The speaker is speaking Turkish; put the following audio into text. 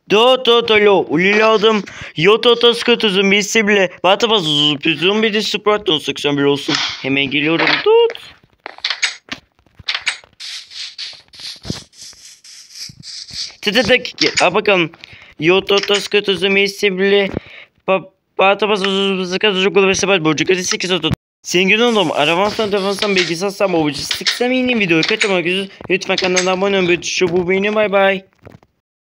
Totolo, uliladım. Yototos kötüzüm bilse bile. Batı bazı bizim bir de Sprite 81 olsun. Hemen geliyorum. Tut. Tıtıdık. Ha bakalım. Yototos kötüzüm bilse bile. Batı bazı kötüzüm ve sebat borcu kötü 8 otot. Sevgili oğlum, arabansan defansan bilgisayar sam obacı sıksam yeni video kaçırmak üzere. Lütfen kanalına abone olun. Bu beğeni bay bay.